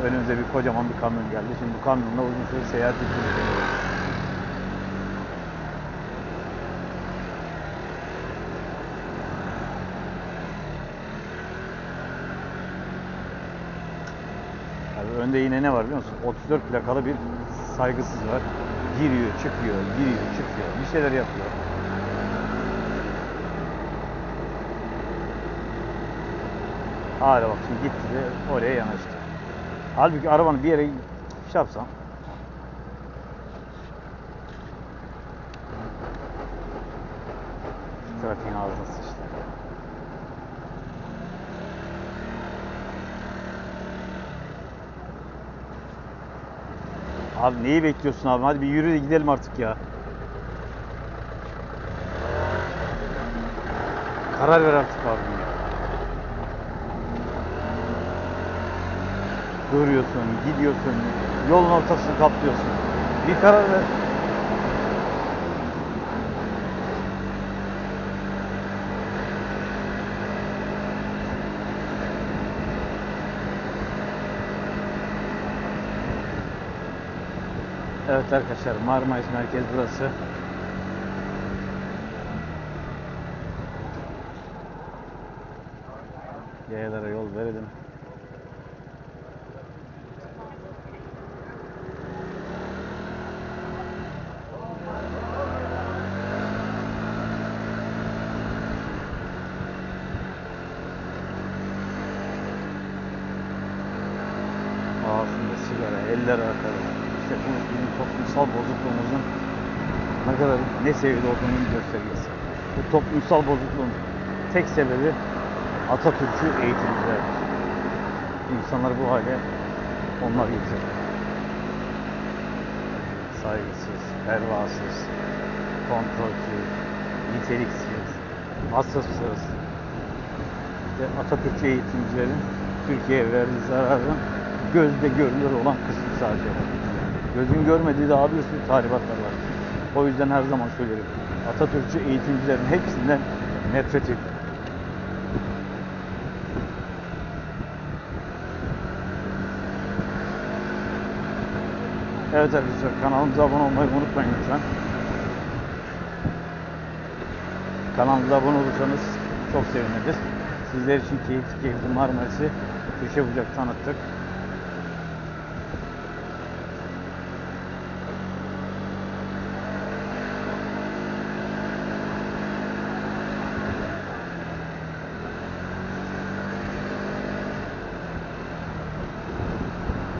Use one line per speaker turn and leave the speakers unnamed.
Önümüze bir kocaman bir kamyon geldi. Şimdi bu kamyonla uzun süre seyahat ettik. Abi önde yine ne var biliyor musun? 34 plakalı bir saygısız var. Giriyor, çıkıyor, giriyor, çıkıyor. Bir şeyler yapıyor. Hala bak şimdi gitti de oraya yanaştı. Halbuki arabanı bir yere şey yapsam. Trafiğin ağzına sıçtı. Abi neyi bekliyorsun abi? Hadi bir yürü de gidelim artık ya. Karar ver artık abi. Duruyorsun, gidiyorsun, yolun ortasını kaplıyorsun. Bir karar ver. Evet arkadaşlar, Marmaris merkez burası. Yayalara yol verelim. Ağzında sigara, eller arkada. İşte bu bizim toplumsal bozukluğumuzun ne kadar ne seviyede olduğunun göstergesi. Bu toplumsal bozukluğun tek sebebi Atatürk'ü eğitimcilerdir. İnsanları bu hale onlar getirdi. Saygısız, pervasız, kontrolsüz, niteliksiz, vasıfsız. İşte Atatürkçü eğitimcilerin Türkiye'ye verdiği zararın gözde görülür olan kısmı sadece. Gözün görmediği daha bir sürü tahribatlar var. O yüzden her zaman söylerim. Atatürkçü eğitimcilerin hepsinden nefret ediyorum. Evet arkadaşlar, kanalımıza abone olmayı unutmayın lütfen. Kanalımıza abone olursanız çok seviniriz. Sizler için keyifli Marmaris'i köşe bucak tanıttık.